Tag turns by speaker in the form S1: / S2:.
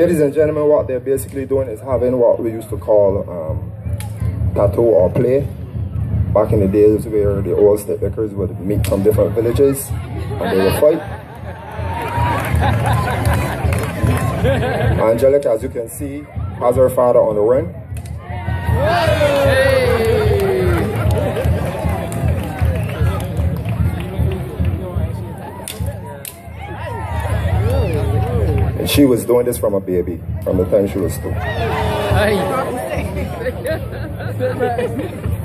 S1: ladies and gentlemen, what they're basically doing is having what we used to call tattoo or play. Back in the days where the old Sticklickers would meet from different villages and they would fight. Angelica, as you can see, has her father on the ring. And she was doing this from a baby, from the time she was 2.